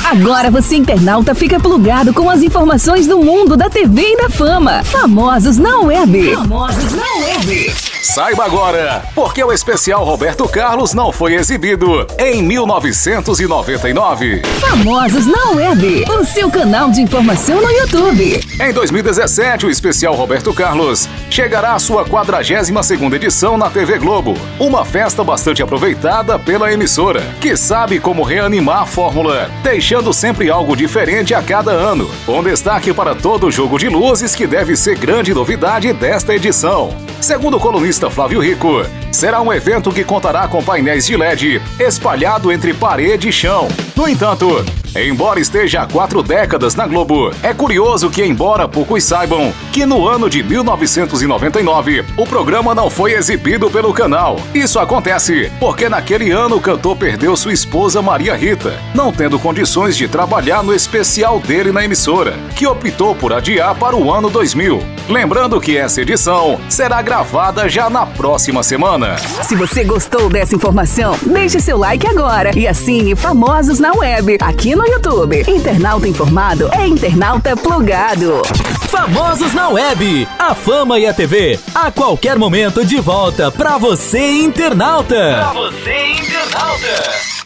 Agora você, internauta, fica plugado com as informações do mundo da TV e da fama. Famosos na Web. Famosos na Web. Saiba agora, porque o especial Roberto Carlos não foi exibido em 1999. Famosos na Web, o seu canal de informação no YouTube. Em 2017, o especial Roberto Carlos chegará à sua 42ª edição na TV Globo. Uma festa bastante aproveitada pela emissora, que sabe como reanimar a fórmula, deixando sempre algo diferente a cada ano. Um destaque para todo o jogo de luzes, que deve ser grande novidade desta edição. Segundo o colunista Flávio Rico, será um evento que contará com painéis de LED espalhado entre parede e chão. No entanto, embora esteja há 4 décadas na Globo, é curioso que, embora poucos saibam, que no ano de 1999, o programa não foi exibido pelo canal. Isso acontece porque naquele ano o cantor perdeu sua esposa Maria Rita, não tendo condições de trabalhar no especial dele na emissora, que optou por adiar para o ano 2000. Lembrando que essa edição será gravada já na próxima semana. Se você gostou dessa informação, deixe seu like agora e assine Famosos na Web, aqui no YouTube. Internauta informado é internauta plugado. Famosos na Web, a fama e a TV, a qualquer momento de volta pra você, internauta. Pra você, internauta.